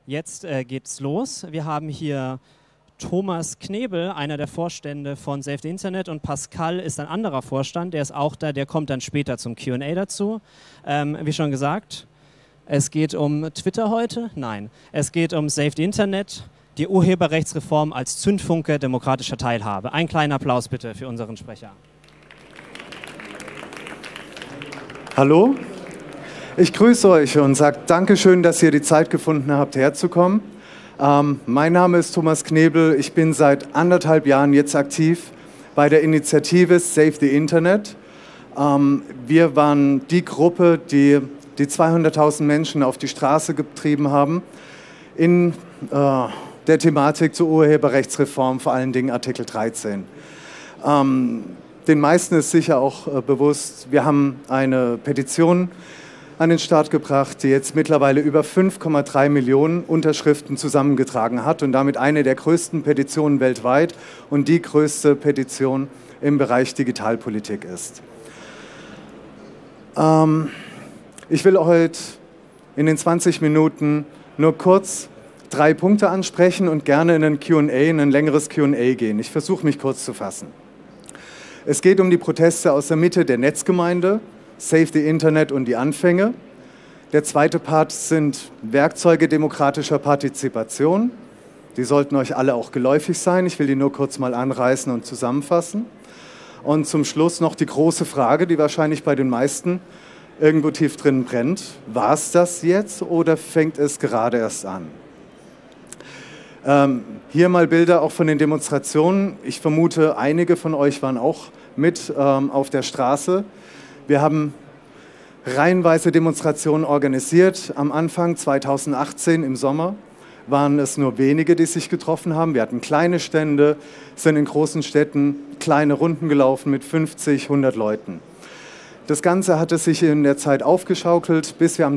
Jetzt geht's los. Wir haben hier Thomas Knebel, einer der Vorstände von Save the Internet, und Pascal ist ein anderer Vorstand, der ist auch da, der kommt dann später zum Q&A dazu. Wie schon gesagt, es geht um Twitter heute? Nein. Es geht um Save the Internet, die Urheberrechtsreform als Zündfunke demokratischer Teilhabe. Ein kleiner Applaus bitte für unseren Sprecher. Hallo, ich grüße euch und sage Dankeschön, dass ihr die Zeit gefunden habt, herzukommen. Mein Name ist Thomas Knebel, ich bin seit 1,5 Jahren jetzt aktiv bei der Initiative Save the Internet. Wir waren die Gruppe, die 200.000 Menschen auf die Straße getrieben haben in der Thematik zur Urheberrechtsreform, vor allen Dingen Artikel 13. Den meisten ist sicher auch bewusst, wir haben eine Petition an den Start gebracht, die jetzt mittlerweile über 5,3 Millionen Unterschriften zusammengetragen hat und damit eine der größten Petitionen weltweit und die größte Petition im Bereich Digitalpolitik ist. Ich will heute in den 20 Minuten nur kurz 3 Punkte ansprechen und gerne in ein längeres Q&A gehen. Ich versuche mich kurz zu fassen. Es geht um die Proteste aus der Mitte der Netzgemeinde, Save the Internet und die Anfänge. Der zweite Part sind Werkzeuge demokratischer Partizipation. Die sollten euch alle auch geläufig sein. Ich will die nur kurz mal anreißen und zusammenfassen. Und zum Schluss noch die große Frage, die wahrscheinlich bei den meisten irgendwo tief drin brennt. War es das jetzt oder fängt es gerade erst an? Hier mal Bilder auch von den Demonstrationen. Ich vermute, einige von euch waren auch mit auf der Straße. Wir haben reihenweise Demonstrationen organisiert. Am Anfang 2018 im Sommer waren es nur wenige, die sich getroffen haben. Wir hatten kleine Stände, sind in großen Städten kleine Runden gelaufen mit 50, 100 Leuten. Das Ganze hatte sich in der Zeit aufgeschaukelt, bis wir am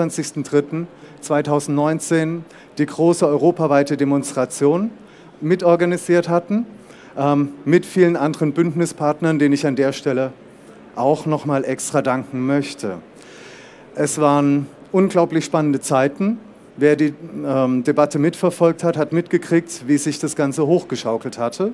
23.03.2019 die große europaweite Demonstration mitorganisiert hatten, mit vielen anderen Bündnispartnern, denen ich an der Stelle auch nochmal extra danken möchte. Es waren unglaublich spannende Zeiten. Wer die Debatte mitverfolgt hat, hat mitgekriegt, wie sich das Ganze hochgeschaukelt hatte.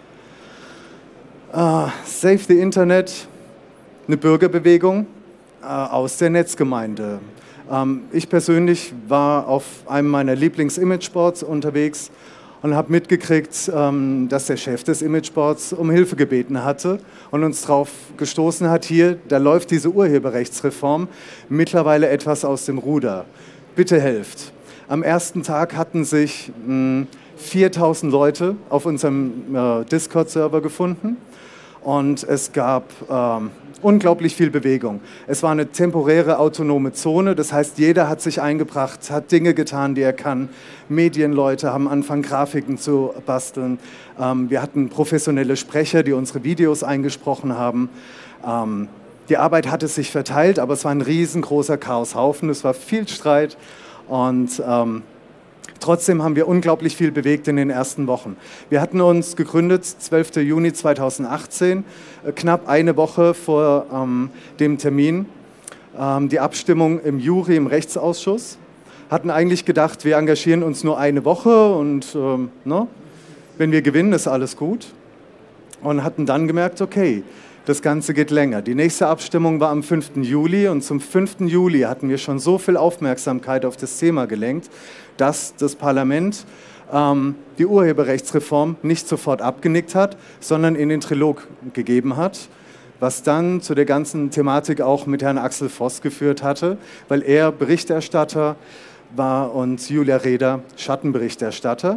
Save the Internet, eine Bürgerbewegung aus der Netzgemeinde. Ich persönlich war auf einem meiner Lieblings-Imageboards unterwegs und habe mitgekriegt, dass der Chef des Imageboards um Hilfe gebeten hatte und uns darauf gestoßen hat, hier, da läuft diese Urheberrechtsreform mittlerweile etwas aus dem Ruder. Bitte helft. Am ersten Tag hatten sich 4.000 Leute auf unserem Discord-Server gefunden und es gab unglaublich viel Bewegung. Es war eine temporäre autonome Zone, das heißt, jeder hat sich eingebracht, hat Dinge getan, die er kann. Medienleute haben angefangen, Grafiken zu basteln. Wir hatten professionelle Sprecher, die unsere Videos eingesprochen haben. Die Arbeit hatte sich verteilt, aber es war ein riesengroßer Chaoshaufen, es war viel Streit und trotzdem haben wir unglaublich viel bewegt in den ersten Wochen. Wir hatten uns gegründet, 12. Juni 2018, knapp eine Woche vor dem Termin, die Abstimmung im Jury, im Rechtsausschuss. Hatten eigentlich gedacht, wir engagieren uns nur eine Woche und wenn wir gewinnen, ist alles gut. Und hatten dann gemerkt, okay, das Ganze geht länger. Die nächste Abstimmung war am 5. Juli und zum 5. Juli hatten wir schon so viel Aufmerksamkeit auf das Thema gelenkt, dass das Parlament die Urheberrechtsreform nicht sofort abgenickt hat, sondern in den Trilog gegeben hat, was dann zu der ganzen Thematik auch mit Herrn Axel Voss geführt hatte, weil er Berichterstatter war und Julia Reda Schattenberichterstatter.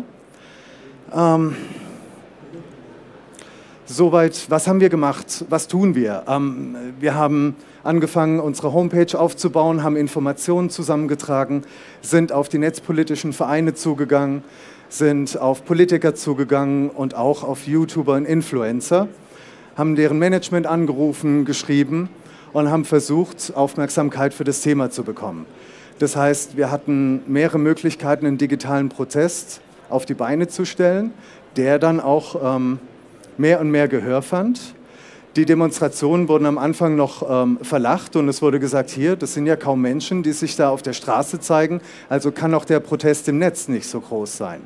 Soweit, was haben wir gemacht? Was tun wir? Wir haben angefangen, unsere Homepage aufzubauen, haben Informationen zusammengetragen, sind auf die netzpolitischen Vereine zugegangen, sind auf Politiker zugegangen und auch auf YouTuber und Influencer, haben deren Management angerufen, geschrieben und haben versucht, Aufmerksamkeit für das Thema zu bekommen. Das heißt, wir hatten mehrere Möglichkeiten, einen digitalen Protest auf die Beine zu stellen, der dann auch mehr und mehr Gehör fand. Die Demonstrationen wurden am Anfang noch verlacht und es wurde gesagt, hier, das sind ja kaum Menschen, die sich da auf der Straße zeigen, also kann auch der Protest im Netz nicht so groß sein.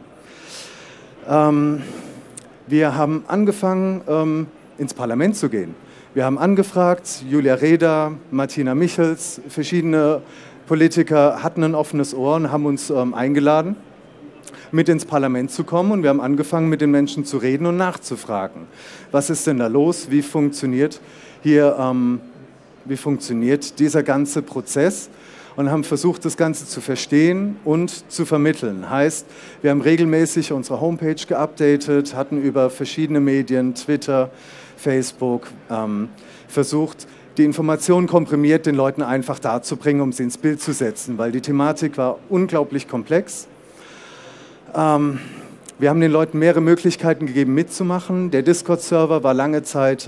Wir haben angefangen, ins Parlament zu gehen. Wir haben angefragt, Julia Reda, Martina Michels, verschiedene Politiker hatten ein offenes Ohr und haben uns eingeladen, mit ins Parlament zu kommen, und wir haben angefangen, mit den Menschen zu reden und nachzufragen. Was ist denn da los? Wie funktioniert hier, wie funktioniert dieser ganze Prozess? Und haben versucht, das Ganze zu verstehen und zu vermitteln. Heißt, wir haben regelmäßig unsere Homepage geupdatet, hatten über verschiedene Medien, Twitter, Facebook, versucht, die Informationen komprimiert den Leuten einfach darzubringen, um sie ins Bild zu setzen, weil die Thematik war unglaublich komplex. Wir haben den Leuten mehrere Möglichkeiten gegeben, mitzumachen. Der Discord-Server war lange Zeit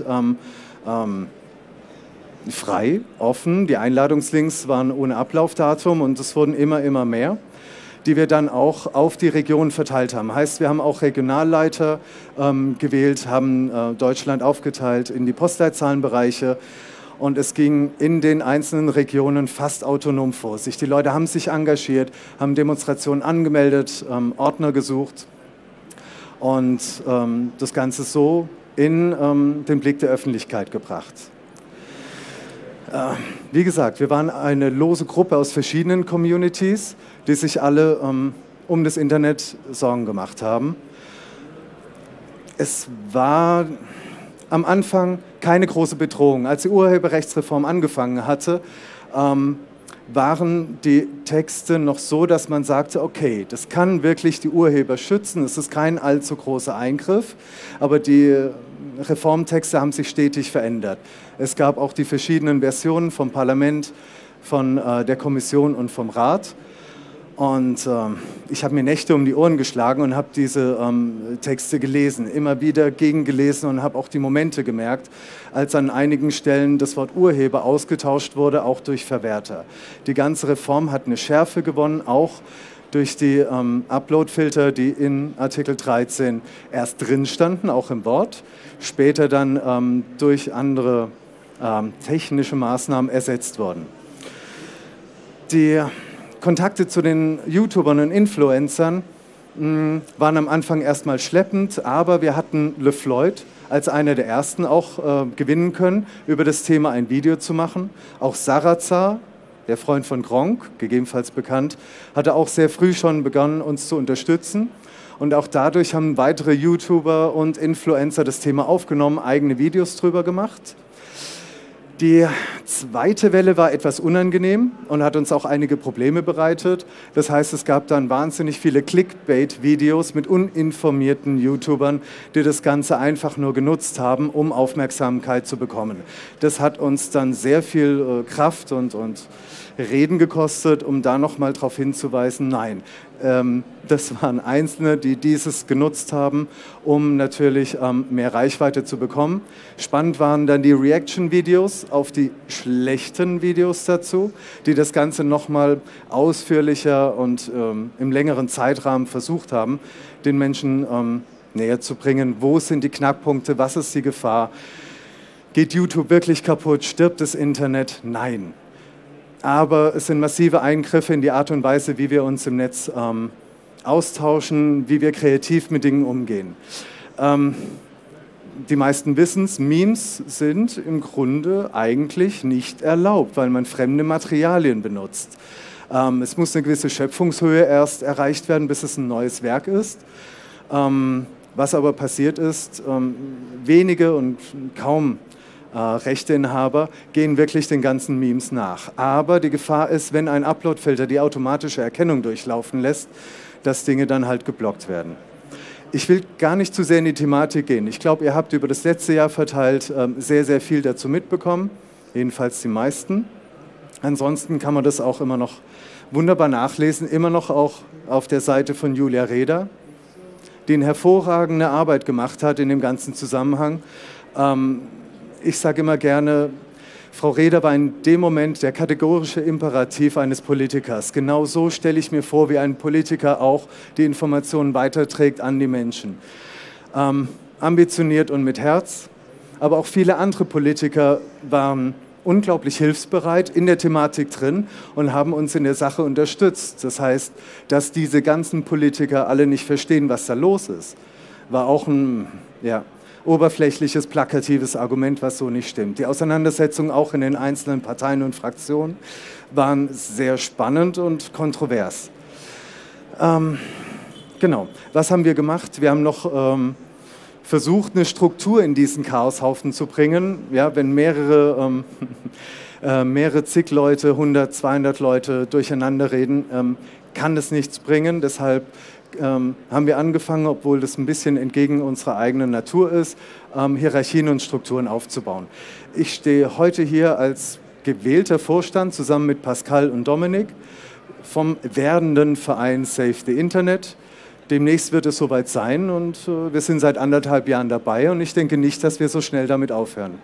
frei, offen. Die Einladungslinks waren ohne Ablaufdatum und es wurden immer mehr, die wir dann auch auf die Region verteilt haben. Heißt, wir haben auch Regionalleiter gewählt, haben Deutschland aufgeteilt in die Postleitzahlenbereiche. Und es ging in den einzelnen Regionen fast autonom vor sich. Die Leute haben sich engagiert, haben Demonstrationen angemeldet, Ordner gesucht und das Ganze so in den Blick der Öffentlichkeit gebracht. Wie gesagt, wir waren eine lose Gruppe aus verschiedenen Communities, die sich alle um das Internet Sorgen gemacht haben. Es war am Anfang keine große Bedrohung. Als die Urheberrechtsreform angefangen hatte, waren die Texte noch so, dass man sagte, okay, das kann wirklich die Urheber schützen, es ist kein allzu großer Eingriff, aber die Reformtexte haben sich stetig verändert. Es gab auch die verschiedenen Versionen vom Parlament, von der Kommission und vom Rat. Und ich habe mir Nächte um die Ohren geschlagen und habe diese Texte gelesen, immer wieder gegengelesen und habe auch die Momente gemerkt, als an einigen Stellen das Wort Urheber ausgetauscht wurde, auch durch Verwerter. Die ganze Reform hat eine Schärfe gewonnen, auch durch die Upload-Filter, die in Artikel 13 erst drin standen, auch im Wort, später dann durch andere technische Maßnahmen ersetzt wurden. Die Kontakte zu den YouTubern und Influencern waren am Anfang erstmal schleppend, aber wir hatten LeFloid als einer der ersten auch gewinnen können, über das Thema ein Video zu machen. Auch Sarazar, der Freund von Gronkh, gegebenenfalls bekannt, hatte auch sehr früh schon begonnen, uns zu unterstützen. Und auch dadurch haben weitere YouTuber und Influencer das Thema aufgenommen, eigene Videos drüber gemacht. Die zweite Welle war etwas unangenehm und hat uns auch einige Probleme bereitet. Das heißt, es gab dann wahnsinnig viele Clickbait-Videos mit uninformierten YouTubern, die das Ganze einfach nur genutzt haben, um Aufmerksamkeit zu bekommen. Das hat uns dann sehr viel Kraft und Reden gekostet, um da nochmal darauf hinzuweisen, nein, das waren Einzelne, die dieses genutzt haben, um natürlich mehr Reichweite zu bekommen. Spannend waren dann die Reaction-Videos auf die schlechten Videos dazu, die das Ganze nochmal ausführlicher und im längeren Zeitrahmen versucht haben, den Menschen näher zu bringen. Wo sind die Knackpunkte? Was ist die Gefahr? Geht YouTube wirklich kaputt? Stirbt das Internet? Nein. Aber es sind massive Eingriffe in die Art und Weise, wie wir uns im Netz austauschen, wie wir kreativ mit Dingen umgehen. Die meisten wissen es, Memes sind im Grunde eigentlich nicht erlaubt, weil man fremde Materialien benutzt. Es muss eine gewisse Schöpfungshöhe erst erreicht werden, bis es ein neues Werk ist. Was aber passiert ist, wenige und kaum Rechteinhaber gehen wirklich den ganzen Memes nach. Aber die Gefahr ist, wenn ein Uploadfilter die automatische Erkennung durchlaufen lässt, dass Dinge dann halt geblockt werden. Ich will gar nicht zu sehr in die Thematik gehen. Ich glaube, ihr habt über das letzte Jahr verteilt sehr, sehr viel dazu mitbekommen, jedenfalls die meisten. Ansonsten kann man das auch immer noch wunderbar nachlesen, immer noch auch auf der Seite von Julia Reda, die eine hervorragende Arbeit gemacht hat in dem ganzen Zusammenhang. Ich sage immer gerne, Frau Reda war in dem Moment der kategorische Imperativ eines Politikers. Genau so stelle ich mir vor, wie ein Politiker auch die Informationen weiterträgt an die Menschen. Ambitioniert und mit Herz, aber auch viele andere Politiker waren unglaublich hilfsbereit in der Thematik drin und haben uns in der Sache unterstützt. Das heißt, dass diese ganzen Politiker alle nicht verstehen, was da los ist, war auch ein oberflächliches, plakatives Argument, was so nicht stimmt. Die Auseinandersetzungen auch in den einzelnen Parteien und Fraktionen waren sehr spannend und kontrovers. Genau, was haben wir gemacht? Wir haben noch versucht, eine Struktur in diesen Chaoshaufen zu bringen. Ja, wenn mehrere zig Leute, 100, 200 Leute durcheinander reden, kann das nichts bringen. Deshalb haben wir angefangen, obwohl das ein bisschen entgegen unserer eigenen Natur ist, Hierarchien und Strukturen aufzubauen. Ich stehe heute hier als gewählter Vorstand zusammen mit Pascal und Dominik vom werdenden Verein Save the Internet. Demnächst wird es soweit sein und wir sind seit 1,5 Jahren dabei und ich denke nicht, dass wir so schnell damit aufhören.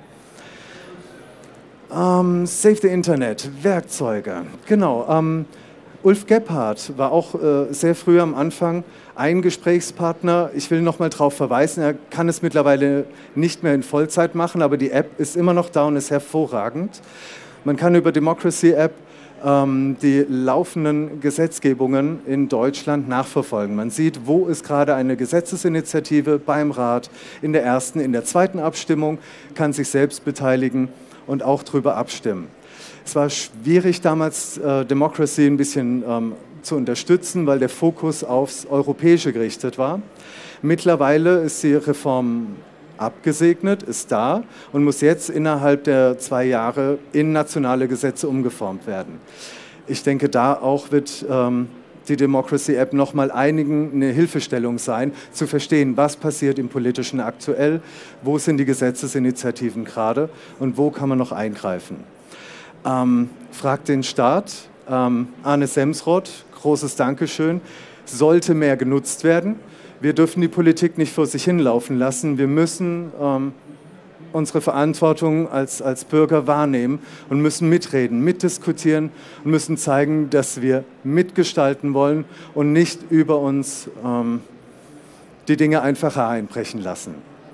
Save the Internet, Werkzeuge, genau. Ulf Gebhardt war auch sehr früh am Anfang ein Gesprächspartner. Ich will noch mal darauf verweisen, er kann es mittlerweile nicht mehr in Vollzeit machen, aber die App ist immer noch da und ist hervorragend. Man kann über Democracy App die laufenden Gesetzgebungen in Deutschland nachverfolgen. Man sieht, wo ist gerade eine Gesetzesinitiative beim Rat, in der ersten, in der zweiten Abstimmung, kann sich selbst beteiligen und auch darüber abstimmen. Es war schwierig damals, Democracy ein bisschen zu unterstützen, weil der Fokus aufs Europäische gerichtet war. Mittlerweile ist die Reform abgesegnet, ist da und muss jetzt innerhalb der 2 Jahre in nationale Gesetze umgeformt werden. Ich denke, da auch wird die Democracy App nochmal einigen eine Hilfestellung sein, zu verstehen, was passiert im Politischen aktuell, wo sind die Gesetzesinitiativen gerade und wo kann man noch eingreifen. Fragt den Staat, Arne Semsrott, großes Dankeschön, sollte mehr genutzt werden. Wir dürfen die Politik nicht vor sich hinlaufen lassen. Wir müssen unsere Verantwortung als Bürger wahrnehmen und müssen mitreden, mitdiskutieren und müssen zeigen, dass wir mitgestalten wollen und nicht über uns die Dinge einfach hereinbrechen lassen.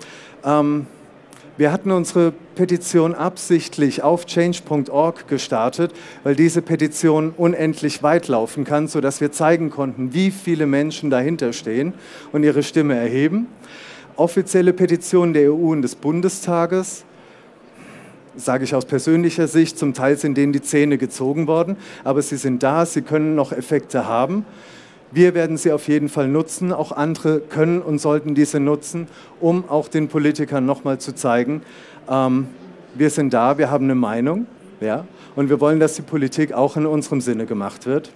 Wir hatten unsere Petition absichtlich auf change.org gestartet, weil diese Petition unendlich weit laufen kann, sodass wir zeigen konnten, wie viele Menschen dahinter stehen und ihre Stimme erheben. Offizielle Petitionen der EU und des Bundestages, sage ich aus persönlicher Sicht, zum Teil sind denen die Zähne gezogen worden, aber sie sind da, sie können noch Effekte haben. Wir werden sie auf jeden Fall nutzen, auch andere können und sollten diese nutzen, um auch den Politikern nochmal zu zeigen, wir sind da, wir haben eine Meinung, ja, und wir wollen, dass die Politik auch in unserem Sinne gemacht wird.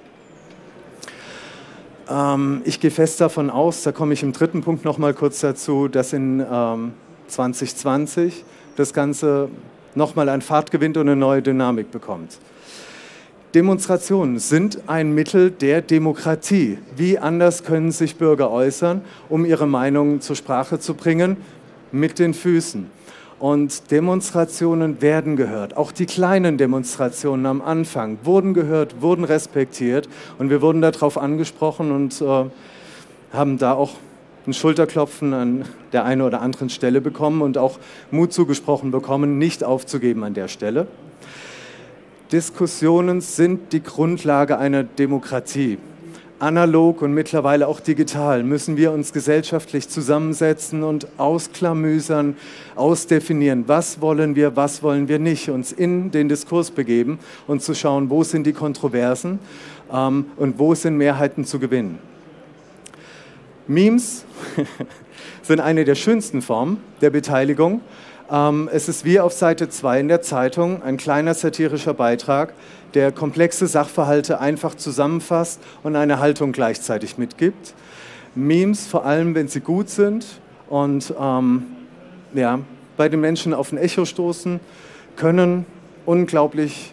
Ich gehe fest davon aus, da komme ich im 3. Punkt nochmal kurz dazu, dass in 2020 das Ganze nochmal an Fahrt gewinnt und eine neue Dynamik bekommt. Demonstrationen sind ein Mittel der Demokratie. Wie anders können sich Bürger äußern, um ihre Meinung zur Sprache zu bringen? Mit den Füßen. Und Demonstrationen werden gehört. Auch die kleinen Demonstrationen am Anfang wurden gehört, wurden respektiert. Und wir wurden darauf angesprochen und haben da auch ein Schulterklopfen an der einen oder anderen Stelle bekommen und auch Mut zugesprochen bekommen, nicht aufzugeben an der Stelle. Diskussionen sind die Grundlage einer Demokratie. Analog und mittlerweile auch digital müssen wir uns gesellschaftlich zusammensetzen und ausklamüsern, ausdefinieren, was wollen wir nicht, uns in den Diskurs begeben und zu schauen, wo sind die Kontroversen und wo sind Mehrheiten zu gewinnen. Memes sind eine der schönsten Formen der Beteiligung. Es ist wie auf Seite 2 in der Zeitung ein kleiner satirischer Beitrag, der komplexe Sachverhalte einfach zusammenfasst und eine Haltung gleichzeitig mitgibt. Memes, vor allem wenn sie gut sind und bei den Menschen auf ein Echo stoßen, können unglaublich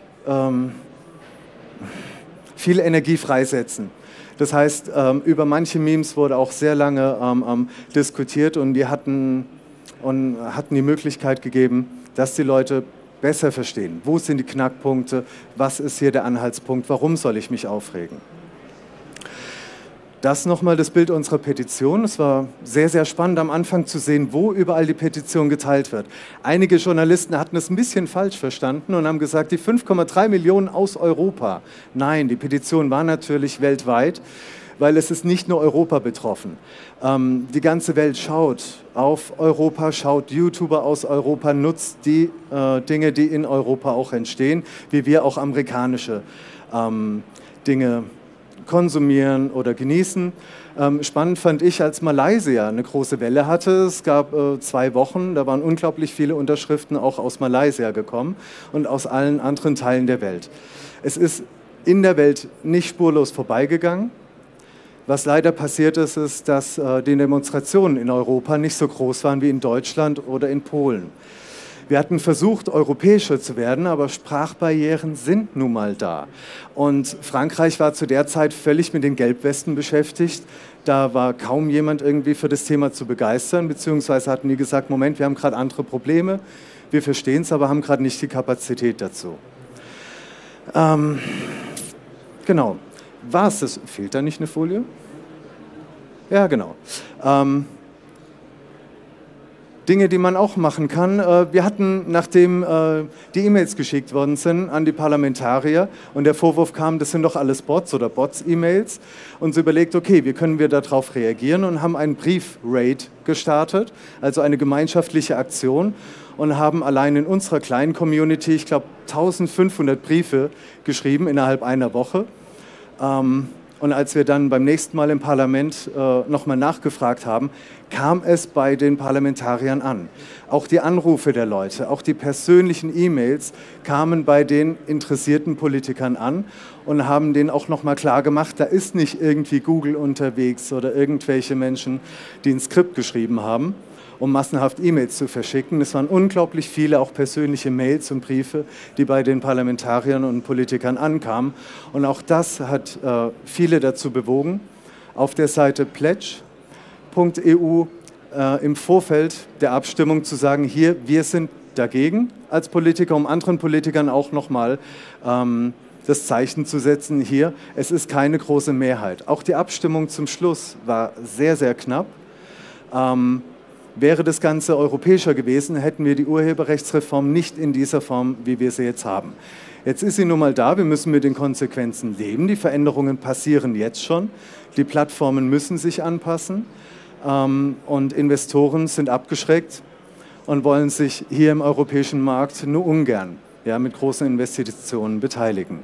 viel Energie freisetzen. Das heißt, über manche Memes wurde auch sehr lange diskutiert und die hatten die Möglichkeit gegeben, dass die Leute besser verstehen, wo sind die Knackpunkte, was ist hier der Anhaltspunkt, warum soll ich mich aufregen. Das nochmal das Bild unserer Petition. Es war sehr, sehr spannend am Anfang zu sehen, wo überall die Petition geteilt wird. Einige Journalisten hatten es ein bisschen falsch verstanden und haben gesagt, die 5,3 Millionen aus Europa. Nein, die Petition war natürlich weltweit, weil es ist nicht nur Europa betroffen. Die ganze Welt schaut auf Europa, schaut YouTuber aus Europa, nutzt die Dinge, die in Europa auch entstehen, wie wir auch amerikanische Dinge konsumieren oder genießen. Spannend fand ich, als Malaysia eine große Welle hatte. Es gab 2 Wochen, da waren unglaublich viele Unterschriften auch aus Malaysia gekommen und aus allen anderen Teilen der Welt. Es ist in der Welt nicht spurlos vorbeigegangen. Was leider passiert ist, ist, dass die Demonstrationen in Europa nicht so groß waren wie in Deutschland oder in Polen. Wir hatten versucht, europäischer zu werden, aber Sprachbarrieren sind nun mal da. Und Frankreich war zu der Zeit völlig mit den Gelbwesten beschäftigt. Da war kaum jemand irgendwie für das Thema zu begeistern, beziehungsweise hatten die gesagt, Moment, wir haben gerade andere Probleme, wir verstehen es, aber haben gerade nicht die Kapazität dazu. Genau. War es das? Fehlt da nicht eine Folie? Ja, genau. Dinge, die man auch machen kann. Wir hatten, nachdem die E-Mails geschickt worden sind an die Parlamentarier und der Vorwurf kam, das sind doch alles Bots oder Bots-E-Mails, uns überlegt, okay, wie können wir darauf reagieren und haben einen Brief-Raid gestartet, also eine gemeinschaftliche Aktion und haben allein in unserer kleinen Community, ich glaube, 1500 Briefe geschrieben innerhalb einer Woche. Und als wir dann beim nächsten Mal im Parlament nochmal nachgefragt haben, kam es bei den Parlamentariern an. Auch die Anrufe der Leute, auch die persönlichen E-Mails kamen bei den interessierten Politikern an und haben denen auch nochmal klar gemacht, da ist nicht irgendwie Google unterwegs oder irgendwelche Menschen, die ein Skript geschrieben haben, um massenhaft E-Mails zu verschicken. Es waren unglaublich viele, auch persönliche Mails und Briefe, die bei den Parlamentariern und Politikern ankamen. Und auch das hat viele dazu bewogen, auf der Seite pledge.eu im Vorfeld der Abstimmung zu sagen, hier, wir sind dagegen als Politiker, um anderen Politikern auch nochmal das Zeichen zu setzen, hier, es ist keine große Mehrheit. Auch die Abstimmung zum Schluss war sehr, sehr knapp. Wäre das Ganze europäischer gewesen, hätten wir die Urheberrechtsreform nicht in dieser Form, wie wir sie jetzt haben. Jetzt ist sie nun mal da, wir müssen mit den Konsequenzen leben. Die Veränderungen passieren jetzt schon. Die Plattformen müssen sich anpassen und Investoren sind abgeschreckt und wollen sich hier im europäischen Markt nur ungern mit großen Investitionen beteiligen.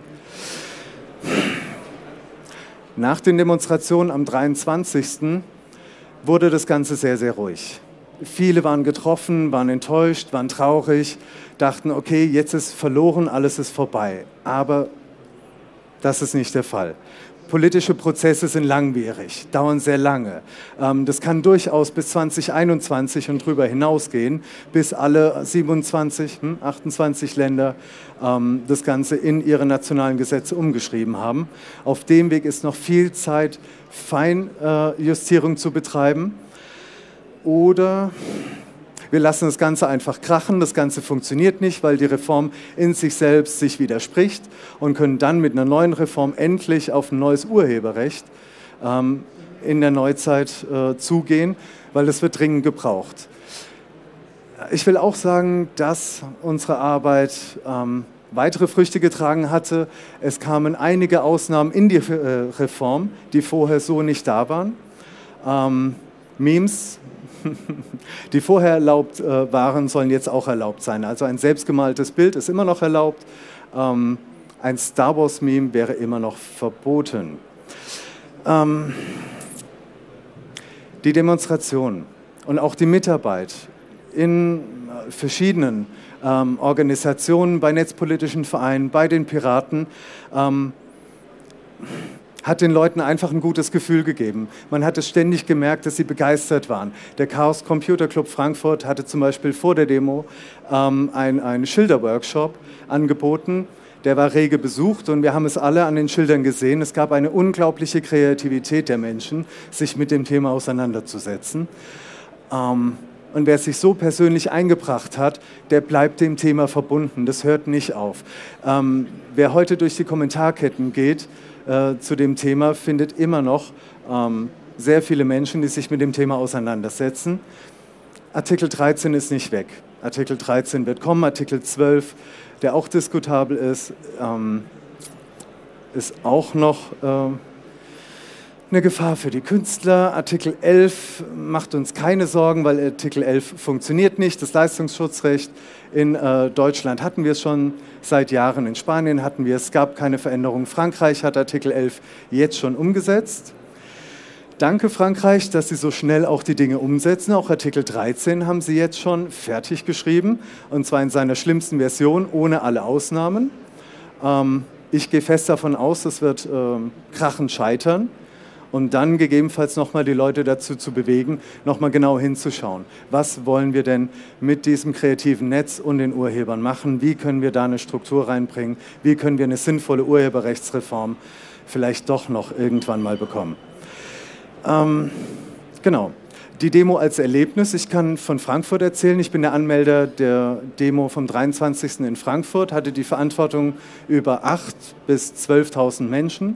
Nach den Demonstrationen am 23. wurde das Ganze sehr, sehr ruhig. Viele waren getroffen, waren enttäuscht, waren traurig, dachten, okay, jetzt ist verloren, alles ist vorbei. Aber das ist nicht der Fall. Politische Prozesse sind langwierig, dauern sehr lange. Das kann durchaus bis 2021 und darüber hinausgehen, bis alle 28 Länder das Ganze in ihre nationalen Gesetze umgeschrieben haben. Auf dem Weg ist noch viel Zeit, Feinjustierung zu betreiben. Oder wir lassen das Ganze einfach krachen, das Ganze funktioniert nicht, weil die Reform in sich selbst sich widerspricht und können dann mit einer neuen Reform endlich auf ein neues Urheberrecht in der Neuzeit zugehen, weil das wird dringend gebraucht. Ich will auch sagen, dass unsere Arbeit weitere Früchte getragen hatte. Es kamen einige Ausnahmen in die Reform, die vorher so nicht da waren. Memes, die vorher erlaubt waren, sollen jetzt auch erlaubt sein. Also ein selbstgemaltes Bild ist immer noch erlaubt. Ein Star Wars-Meme wäre immer noch verboten. Die Demonstration und auch die Mitarbeit in verschiedenen Organisationen, bei netzpolitischen Vereinen, bei den Piraten, hat den Leuten einfach ein gutes Gefühl gegeben. Man hat es ständig gemerkt, dass sie begeistert waren. Der Chaos Computer Club Frankfurt hatte zum Beispiel vor der Demo einen Schilderworkshop angeboten. Der war rege besucht und wir haben es alle an den Schildern gesehen. Es gab eine unglaubliche Kreativität der Menschen, sich mit dem Thema auseinanderzusetzen. Und wer sich so persönlich eingebracht hat, der bleibt dem Thema verbunden. Das hört nicht auf. Wer heute durch die Kommentarketten geht zu dem Thema, findet immer noch sehr viele Menschen, die sich mit dem Thema auseinandersetzen. Artikel 13 ist nicht weg. Artikel 13 wird kommen. Artikel 12, der auch diskutabel ist auch noch eine Gefahr für die Künstler. Artikel 11 macht uns keine Sorgen, weil Artikel 11 funktioniert nicht. Das Leistungsschutzrecht in Deutschland hatten wir es schon seit Jahren. In Spanien hatten wir es. Es gab keine Veränderung. Frankreich hat Artikel 11 jetzt schon umgesetzt. Danke Frankreich, dass Sie so schnell auch die Dinge umsetzen. Auch Artikel 13 haben Sie jetzt schon fertig geschrieben, und zwar in seiner schlimmsten Version, ohne alle Ausnahmen. Ich gehe fest davon aus, es wird krachend scheitern. Und dann gegebenenfalls nochmal die Leute dazu zu bewegen, nochmal genau hinzuschauen. Was wollen wir denn mit diesem kreativen Netz und den Urhebern machen? Wie können wir da eine Struktur reinbringen? Wie können wir eine sinnvolle Urheberrechtsreform vielleicht doch noch irgendwann mal bekommen? Genau. Die Demo als Erlebnis. Ich kann von Frankfurt erzählen. Ich bin der Anmelder der Demo vom 23. in Frankfurt, hatte die Verantwortung über 8.000 bis 12.000 Menschen.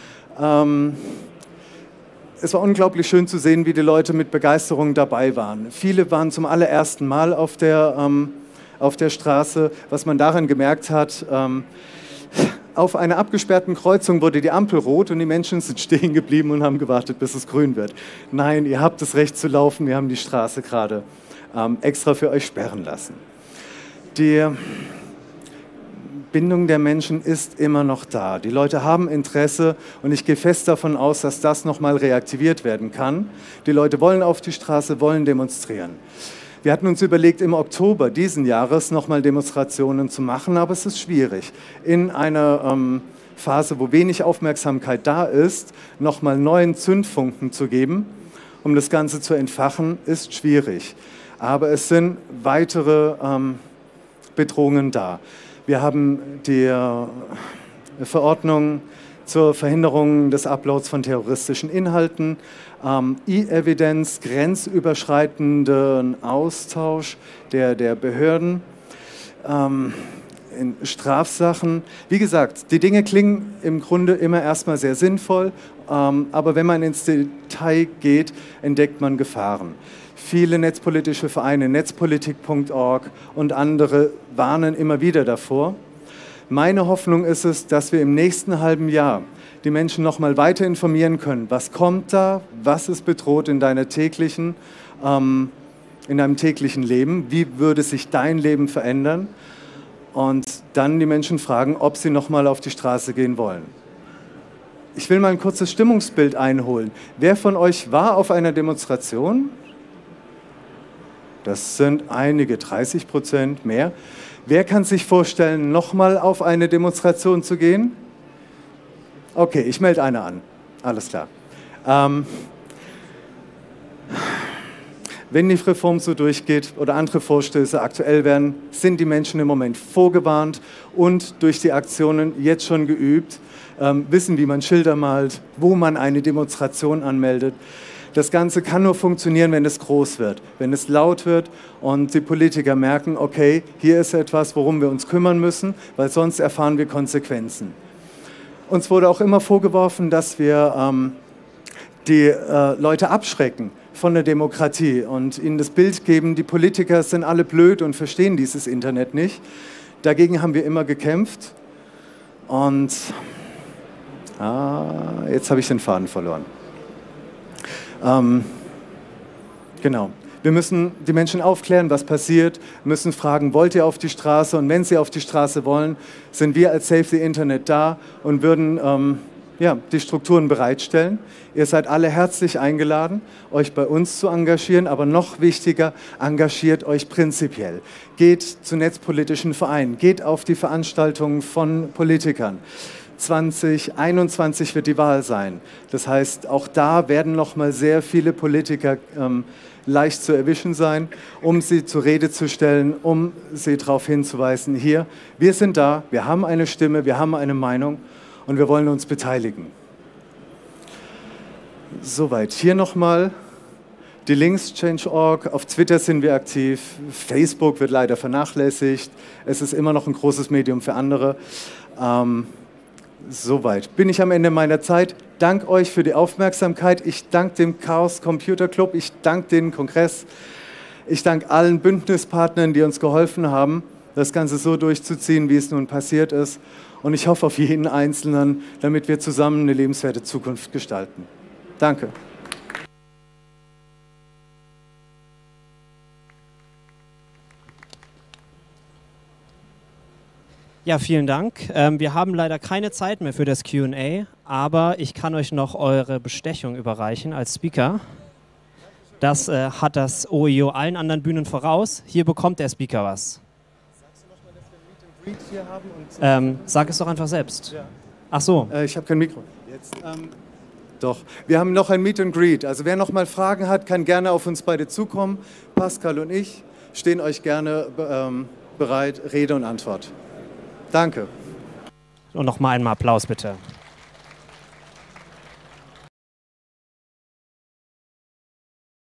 Es war unglaublich schön zu sehen, wie die Leute mit Begeisterung dabei waren. Viele waren zum allerersten Mal auf der Straße. Was man daran gemerkt hat, auf einer abgesperrten Kreuzung wurde die Ampel rot und die Menschen sind stehen geblieben und haben gewartet, bis es grün wird. Nein, ihr habt das Recht zu laufen, wir haben die Straße gerade extra für euch sperren lassen. Die Bindung der Menschen ist immer noch da. Die Leute haben Interesse und ich gehe fest davon aus, dass das nochmal reaktiviert werden kann. Die Leute wollen auf die Straße, wollen demonstrieren. Wir hatten uns überlegt, im Oktober diesen Jahres nochmal Demonstrationen zu machen, aber es ist schwierig. In einer Phase, wo wenig Aufmerksamkeit da ist, nochmal neuen Zündfunken zu geben, um das Ganze zu entfachen, ist schwierig. Aber es sind weitere Bedrohungen da. Wir haben die Verordnung zur Verhinderung des Uploads von terroristischen Inhalten, E-Evidence, grenzüberschreitenden Austausch der Behörden, in Strafsachen. Wie gesagt, die Dinge klingen im Grunde immer erstmal sehr sinnvoll, aber wenn man ins Detail geht, entdeckt man Gefahren. Viele netzpolitische Vereine, netzpolitik.org und andere warnen immer wieder davor. Meine Hoffnung ist es, dass wir im nächsten halben Jahr die Menschen noch mal weiter informieren können. Was kommt da? Was ist bedroht in deinem täglichen Leben? Wie würde sich dein Leben verändern? Und dann die Menschen fragen, ob sie noch mal auf die Straße gehen wollen. Ich will mal ein kurzes Stimmungsbild einholen. Wer von euch war auf einer Demonstration? Das sind einige, 30%, mehr. Wer kann sich vorstellen, nochmal auf eine Demonstration zu gehen? Okay, ich melde eine an. Alles klar. Wenn die Reform so durchgeht oder andere Vorstöße aktuell werden, sind die Menschen im Moment vorgewarnt und durch die Aktionen jetzt schon geübt, wissen, wie man Schilder malt, wo man eine Demonstration anmeldet. Das Ganze kann nur funktionieren, wenn es groß wird, wenn es laut wird und die Politiker merken, okay, hier ist etwas, worum wir uns kümmern müssen, weil sonst erfahren wir Konsequenzen. Uns wurde auch immer vorgeworfen, dass wir die Leute abschrecken von der Demokratie und ihnen das Bild geben, die Politiker sind alle blöd und verstehen dieses Internet nicht. Dagegen haben wir immer gekämpft und jetzt habe ich den Faden verloren. Genau. Wir müssen die Menschen aufklären, was passiert, müssen fragen, wollt ihr auf die Straße? Und wenn sie auf die Straße wollen, sind wir als Save the Internet da und würden die Strukturen bereitstellen. Ihr seid alle herzlich eingeladen, euch bei uns zu engagieren, aber noch wichtiger, engagiert euch prinzipiell. Geht zu netzpolitischen Vereinen, geht auf die Veranstaltungen von Politikern. 2021 wird die Wahl sein. Das heißt, auch da werden noch mal sehr viele Politiker leicht zu erwischen sein, um sie zur Rede zu stellen, um sie darauf hinzuweisen, hier, wir sind da, wir haben eine Stimme, wir haben eine Meinung und wir wollen uns beteiligen. Soweit. Hier nochmal Die Links Change.org, auf Twitter sind wir aktiv, Facebook wird leider vernachlässigt, es ist immer noch ein großes Medium für andere. Soweit bin ich am Ende meiner Zeit. Danke euch für die Aufmerksamkeit. Ich danke dem Chaos Computer Club, ich danke dem Kongress, ich danke allen Bündnispartnern, die uns geholfen haben, das Ganze so durchzuziehen, wie es nun passiert ist. Und ich hoffe auf jeden Einzelnen, damit wir zusammen eine lebenswerte Zukunft gestalten. Danke. Ja, vielen Dank. Wir haben leider keine Zeit mehr für das Q&A, aber ich kann euch noch eure Bestechung überreichen als Speaker. Das hat das OIO allen anderen Bühnen voraus. Hier bekommt der Speaker was. Sagst du nochmal, dass wir ein Meet and Greet hier haben? Sag es doch einfach selbst. Ja. Ach so. Ich habe kein Mikro. Jetzt, doch. Wir haben noch ein Meet and Greet. Also wer noch mal Fragen hat, kann gerne auf uns beide zukommen. Pascal und ich stehen euch gerne bereit, Rede und Antwort. Danke. Und nochmal einmal Applaus bitte.